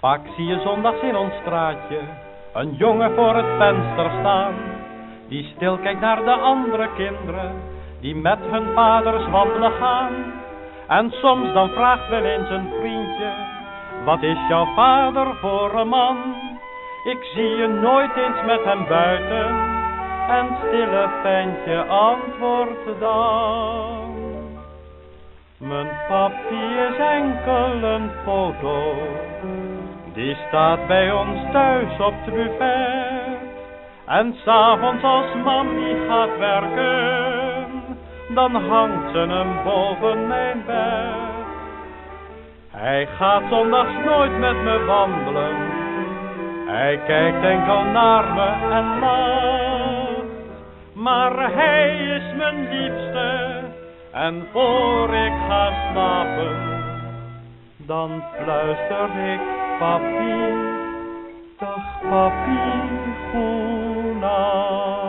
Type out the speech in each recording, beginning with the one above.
Vaak zie je zondags in ons straatje een jongen voor het venster staan, die stil kijkt naar de andere kinderen, die met hun vaders wandelen gaan. En soms dan vraagt wel eens een vriendje, wat is jouw vader voor een man? Ik zie je nooit eens met hem buiten, en stille ventje antwoordt dan: mijn papi is enkel een foto, die staat bij ons thuis op het buffet. En 's avonds als mami gaat werken, dan hangt ze hem boven mijn bed. Hij gaat zondags nooit met me wandelen, hij kijkt enkel naar me en lacht. Maar hij is mijn liefste, en voor ik ga slapen, dan fluister ik: papi, dag papi, goenacht.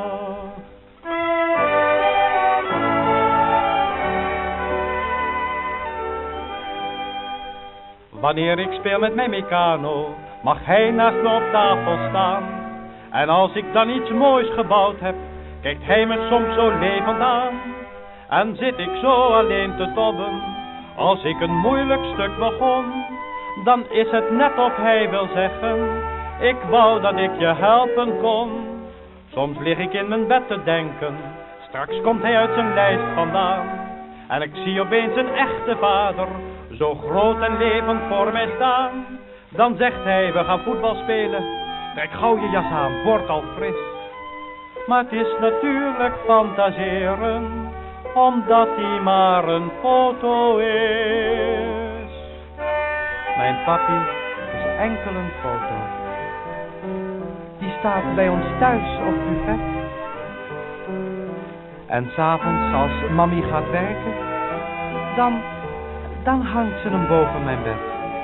Wanneer ik speel met mijn Meccano, mag hij naast me op tafel staan. En als ik dan iets moois gebouwd heb, kijkt hij me soms zo levend aan. En zit ik zo alleen te tobben, als ik een moeilijk stuk begon, dan is het net of hij wil zeggen: ik wou dat ik je helpen kon. Soms lig ik in mijn bed te denken, straks komt hij uit zijn lijst vandaan. En ik zie opeens een echte vader, zo groot en levend voor mij staan. Dan zegt hij: we gaan voetbal spelen, trek gauw je jas aan, word al fris. Maar het is natuurlijk fantaseren, omdat hij maar een foto is. Mijn papi is enkel een foto, die staat bij ons thuis op het buffet. En 's avonds als mami gaat werken, dan hangt ze hem boven mijn bed.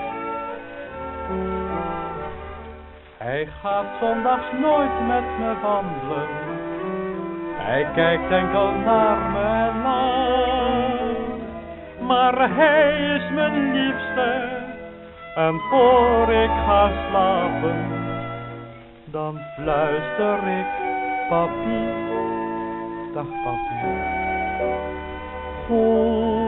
Hij gaat zondags nooit met me wandelen, hij kijkt enkel naar me en lacht. Maar hij is mijn liefste, en voor ik ga slapen, dan fluister ik: papi, dag papi, goed.